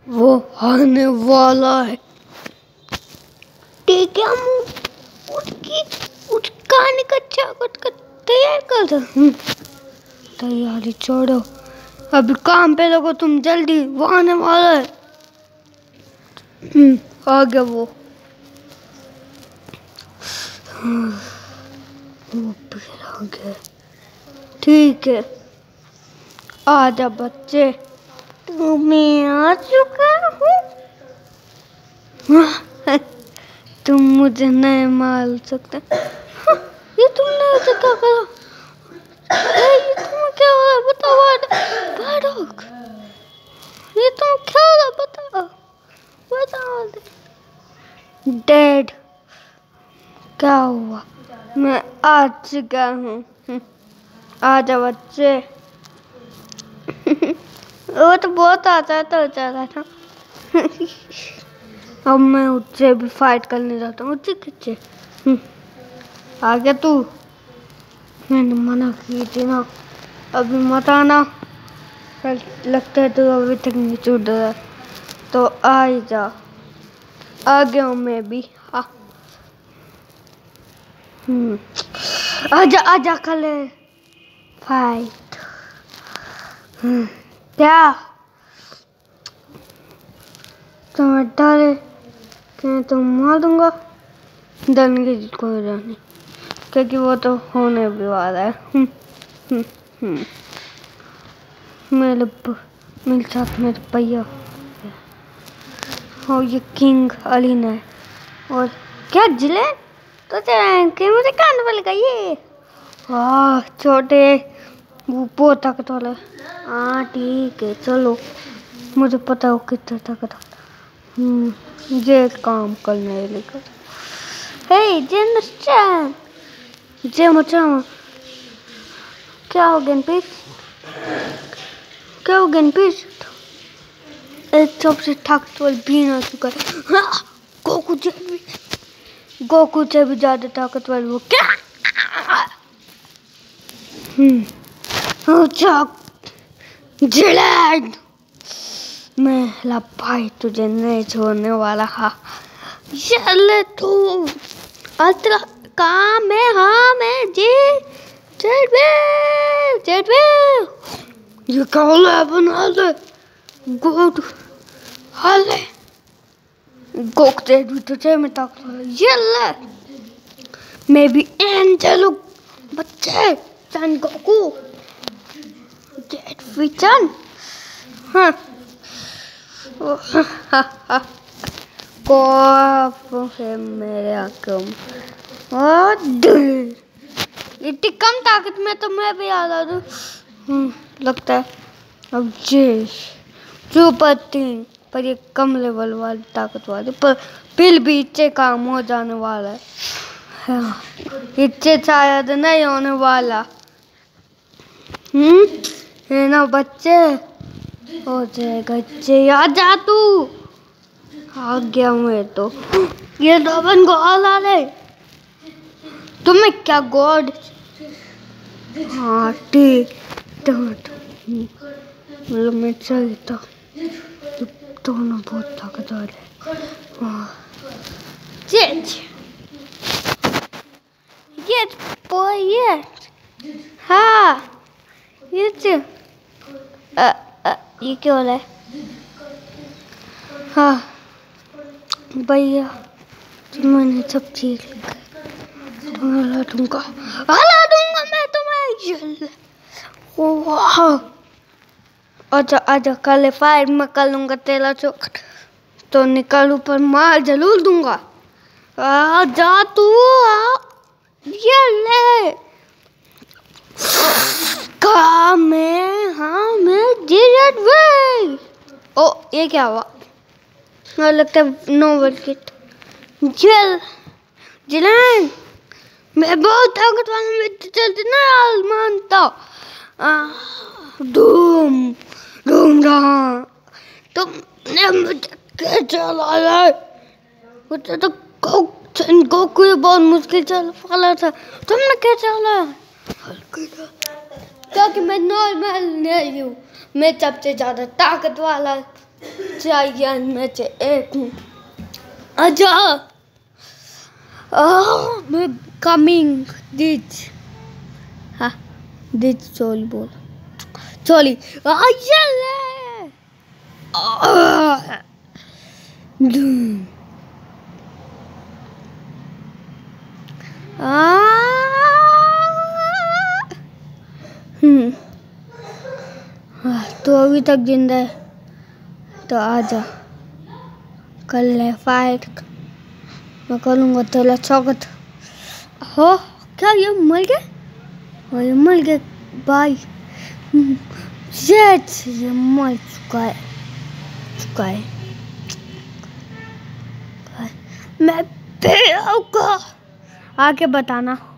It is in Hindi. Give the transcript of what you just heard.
वो आने वाला है। ठीक है, हम उस कहानी का चाकत का तैयार कर दो। तैयारी छोड़ो, अभी काम पे लगो तुम, जल्दी वो आने वाला है। आ गया वो फिर आ गया। ठीक है, आजा बच्चे, मैं आ चुका हूँ। तुम मुझे नहीं मार सकते। ये तुमने ऐसे क्या करा? ये तुम क्या हो रहा है? बताओ। ये तुम क्या हो रहा है? बताओ। डेड, क्या हुआ? मैं आ चुका हूँ। आजा बच्चे। वो तो बहुत आता तो चला था। अब मैं उससे भी फाइट करने जाता हूँ। खींचे आ गया तू। मैंने मना की थी ना, अभी मत आना। लगता है तो अभी तक नहीं छूट रहा, तो आ ही जा। आ गया हूँ मैं भी। हाँ, आजा कर ले फाइट। क्या तुम्हें डरे कि तुम मार दूंगा? डरने की कोई जरूरत नहीं, क्योंकि वो तो होने भी वाला है। मेरे साथ मेरे भैया और ये किंग अलीना है। और क्या जिले तो कि मुझे कान वाले का ये छोटे वो बहुत ताकत वाला है। हाँ ठीक है, चलो, मुझे पता हो कितना ताकत वाला। ये काम करने लेकर जे मचा क्या हो गया पीस? एक सबसे ताकतवर बीन आ चुका है। गोकू से भी ज्यादा ताकतवर वो क्या? जिरेन, मैं भाई तुझे नहीं छोड़ने वाला। चल तू अल्ट्रा काम है। हाँ मैं ये क्या बना ले गोड हाले गोकते भी तुझे में ताकत। ये ले, मैं भी एंजल बच्चे सन गोकू जेट विचन। हाँ को है मेरे आकम। इतनी कम ताकत में तो मैं भी आ रहा हूँ। लगता है अब सुपर 3 पर ये कम लेवल वाली ताकत वाली, पर फिर भी इससे काम हो जाने वाला है। हाँ, इससे शायद नहीं होने वाला। है ना बच्चे? हो जाएगा। आ जा तू। आ गया मैं तो। ये डबन गॉड आ रहे तुम्हें क्या गॉड? हाँ ठीक, मतलब मैं सही था। दोनों बहुत ताकतवर है। ये हाँ ये क्या हो रहा है? हाँ भैया, मैंने सब चीज हला दूंगा मैं तुम्हें। आजा कल फायर मैं कर लूंगा तेरा चौक तो निकलू, पर मार जरूर दूंगा। जा तू। ये ले का मैं जिरेन वे। ओ ये क्या हुआ? मुझे लगता है नोवल किट। जिरेन, मैं बहुत ताकत वाला, मैं जल्दी नहीं मानता। धूम रहा तुमने मुझे कैसे लाया? मुझे तो गोकू बहुत मुश्किल चल वाला था, तुमने कैसे लाया? क्योंकि मैं नॉर्मल नहीं हूँ, मैं सबसे ज्यादा ताकत वाला जायन में से एक हूँ। आजा, मैं कमिंग दिस, हाँ दिस सॉरी बोल सॉरी तो अभी तक जिंदा है तो आजा, कर ले फाइट। मैं करूँगा तेरा स्वागत। हो क्या ये मर गए? और ये मर गए भाई। ये मर चुका है। मैं फिर आऊँगा, आके बताना।